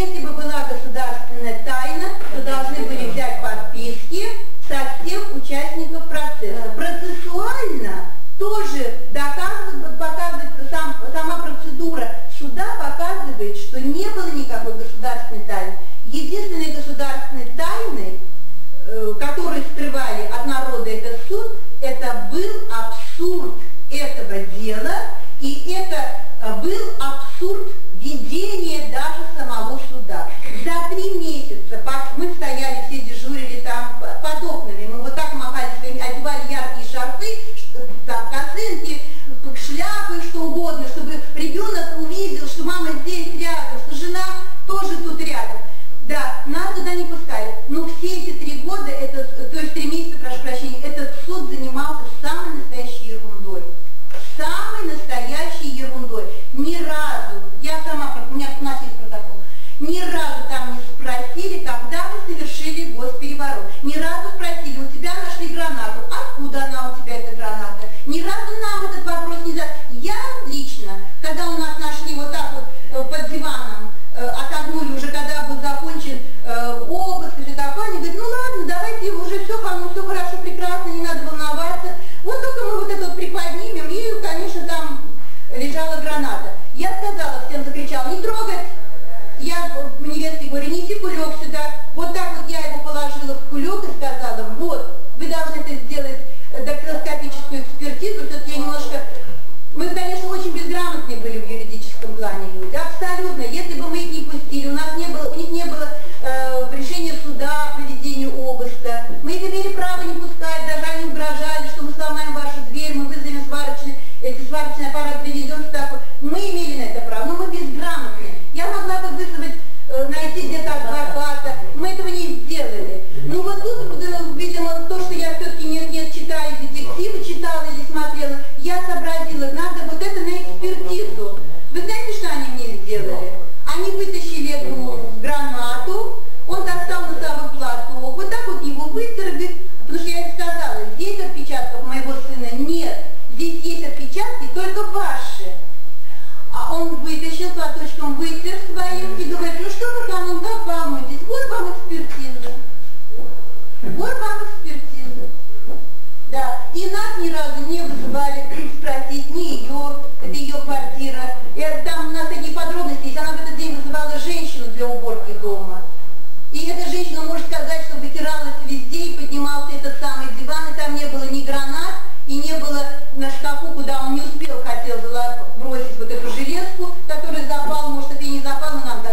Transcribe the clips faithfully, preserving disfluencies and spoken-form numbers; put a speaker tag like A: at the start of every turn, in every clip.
A: если бы была государственная тайна, то должны были взять подписки со всех участников процесса. Процессуально тоже доказывает, показывает, сам, сама процедура суда показывает, что не было никакой государственной тайны. Единственной государственной тайной, э, которую скрывали от народа этот суд, это был абсурд этого дела, и это э, был абсурд ведения даже самого суда. За три месяца мы стояли, все дежурили там под окнами, мы вот так махали своими, одевали яркие шарфы, там, косынки, шляпы, что угодно, чтобы ребенок увидел, что мама здесь рядом, что жена тоже тут рядом. Да, нас туда не пускали. Но все эти три года, это, то есть три месяца, прошу прощения, этот суд занимался самой настоящей ерундой. Самой настоящей ерундой. Ни разу, я сама, у меня у нас есть протокол, ни разу там не спросили, когда вы совершили госпереворот. Ни разу спросили, у тебя нашли гранату, откуда она у тебя, эта граната. Ни разу нам этот вопрос не задали. Я лично, когда у нас нашли вот так вот под диваном, отогнули уже, когда был закончен э, обыск и все такое, они говорят, ну ладно, давайте уже все, ну, все хорошо, прекрасно, не надо волноваться. Вот только мы вот это вот приподнимем, и, конечно, там лежала граната. Я сказала всем, закричала, не трогать. Я невесте говорю, неси кулек сюда. Вот так вот я его положила в кулек и сказала, вот, вы должны это сделать, дактилоскопическую экспертизу. Все-таки я немножко... Мы, конечно, очень безграмотные были в юридическом плане люди, абсолютно. Если бы мы их не пустили, у нас не было, у них не было э, решения суда о проведении обыска. Мы их имели право не пускать, даже они угрожали, что мы сломаем вашу дверь, мы вызовем сварочный, эти сварочный аппарат, приведем все такое. Мы имели на это право, но мы безграмотные. Я могла бы вызвать, э, найти где-то адвоката, мы этого не сделали. Ну вот тут, видимо, то, что я все-таки не, не читаю детективы, читала или смотрела, я сообразила, надо вот это на экспертизу. Вы знаете, что они мне сделали? Они вытащили эту гранату, он достал носовой платок, вот так вот его вытер, потому что я им сказала, здесь отпечатков моего сына нет, здесь есть отпечатки только ваши. А он вытащил платочком, вытер своим и говорит, ну что вы там, как вам здесь, вот вам экспертиза. Вот вам экспертиза. Да, и нас ни разу не вызывали спросить, не ее, это ее квартира. И там у нас такие подробности есть, она в этот день вызывала женщину для уборки дома. И эта женщина может сказать, что вытиралась везде и поднимался этот самый диван, и там не было ни гранат, и не было на шкафу, куда он не успел, хотел бросить вот эту железку, которая запала, может это и не запала, но нам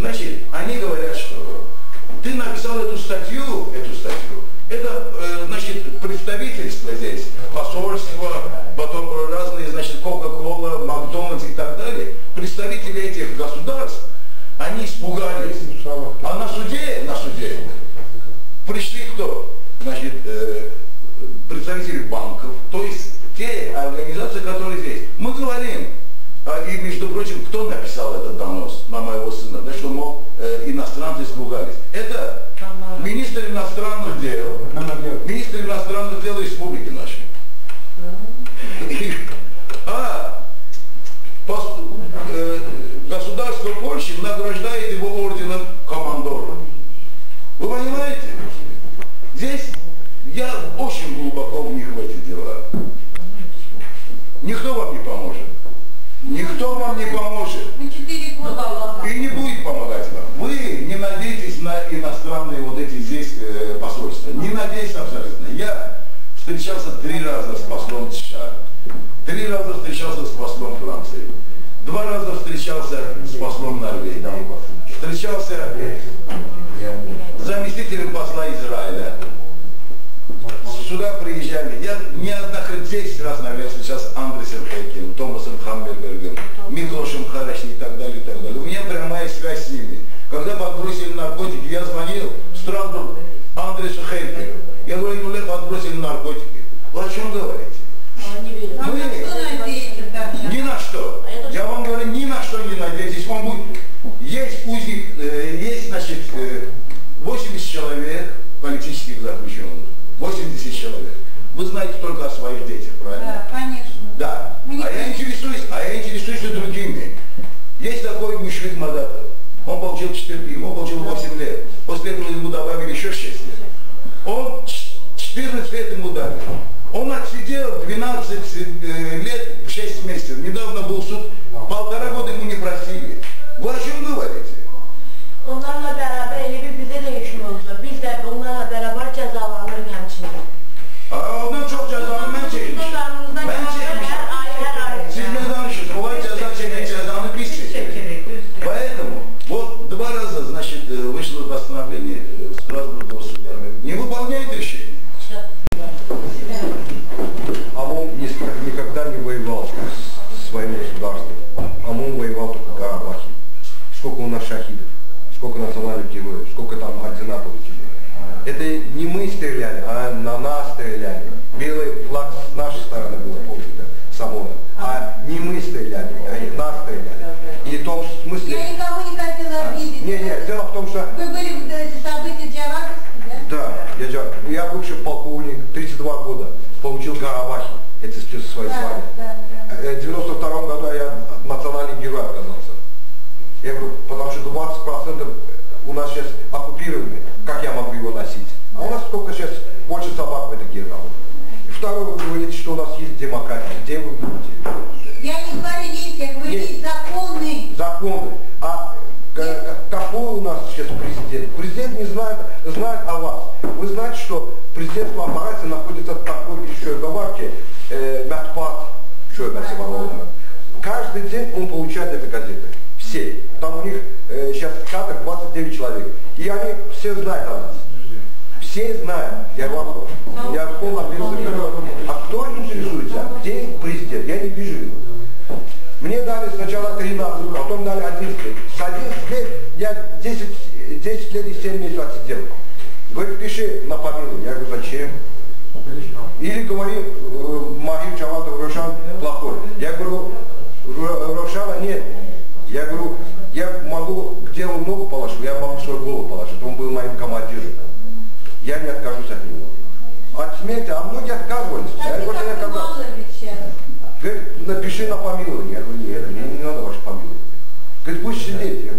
B: Значит, они говорят, что ты написал эту статью, эту статью, это, э, значит, представительство здесь, посольство, потом разные, значит, Кока-Кола, Макдональдс и так далее, представители этих государств, они испугались. А на суде, на суде пришли кто? Значит, э, представители банков, то есть те организации, которые здесь. Мы говорим, а, и между прочим, кто написал этот донос на моего сына, да, что, мол, э, иностранцы испугались. Это министр иностранных дел, министр иностранных дел республики нашей. А пос, э, государство Польши награждает его орденом командора. Вы понимаете? Здесь я очень глубоко вник в эти дела. Никто вам не поможет. Никто вам не поможет. И не будет помогать вам. Вы не надейтесь на иностранные вот эти здесь э, посольства. Не надейтесь абсолютно. Я встречался три раза с послом США. Три раза встречался с послом Франции. Два раза встречался с послом Норвегии. Встречался с заместителем посла Израиля. Сюда приезжали. Я неоднократно десять раз, наверное, встречался с Андресом Хейкелем, Томасом Хаммельбергом, Миклошем Харашни и так далее, и так далее. У меня прямая связь с ними. Когда подбросили наркотики, я звонил сразу Андресу Хейкелю. Я говорю, ну лет подбросили наркотики. Вы о чем говорите? Мы ни на что. Я вам говорю, ни на что не надейтесь. Он будет. Есть узник, э, есть, значит, э, восемьдесят человек политических заключенных. восемьдесят человек. Вы знаете только о своих детях, правильно?
A: Да, конечно.
B: Да. А я интересуюсь, а я интересуюсь и другими. Есть такой Мушвик Мадатов. Он получил четыре, ему получил восемь лет. После этого ему добавили еще шесть лет. Он четырнадцать лет ему дали. Он отсидел двенадцать лет, шесть месяцев. Недавно был суд, полтора года ему не просили. Вы о чем говорите?
C: Onlarla beraber elə bir bizə də işim oldu. Biz də onlarla beraber cəzalanırıq həmçinin.
B: Aa, ondan çok cezanı ben çekmişim. Ben çekmişim. Siz ne danışıyorsunuz? Olay ceza çeken cezanı biz çekeriz. Поэтому вот два раза, значит, вышло постановление Страсбургского суда. Не выполняет решение.
D: ОМОН никогда не воевал с своим государством. ОМОН воевал только в Карабахе. Сколько у нас шахидов, сколько национальных героев, сколько там ордена получили. Это не мы стреляли, а на нас стреляли. Белый флаг с нашей стороны был, помните, с ОМОНа. А не мы стреляли, а нас стреляли. И в том смысле...
A: Я никого не хотела обидеть.
D: Не, не, дело в том, что...
A: Вы были в эти события Джавадовские, да?
D: Да, я, я бывший полковник, тридцать два года, получил в Карабахе, эти свои
A: Да,
D: звания.
A: да, да.
D: В девяносто втором году я национальный герой оказался. Я говорю, потому что двадцать процентов у нас сейчас оккупированы, как я могу его носить? А у нас сколько сейчас, больше собак в этой генерале. И второе, вы говорите, что у нас есть демократия. Где вы видите?
A: Я не говорю есть, я говорю есть законы.
D: Законы. А какой у нас сейчас президент? Президент не знает, знает о вас. Вы знаете, что президентство аппарате находится в такой еще говорке, э, Мятпад, что это сегодня. Каждый день он получает эти газеты. Все. Там у них э, сейчас в чатах двадцать девять человек. И они все знают о нас. Все знают. Я вам я в полном ответственности говорю. А кто интересуется? Где президент? Я не вижу его. Мне дали сначала тринадцать, потом дали одиннадцать. С одиннадцати лет я десять, десять лет и семь месяцев отсидел. Говорит, пиши на помилуй. Я говорю, зачем? Или говори, Махир Чаватов Рошан плохой. Я говорю, Рошана нет. Я говорю, я могу, где он ногу положил, я могу свою голову положить. Он был моим командиром. Я не откажусь от него. От смерти, а многие отказывались.
A: А
D: я
A: ты
D: говорю,
A: как мало ведь.
D: Говорит, напиши на помилование. Я говорю, нет, мне не надо ваше помилование. Говорит, пусть сидеть.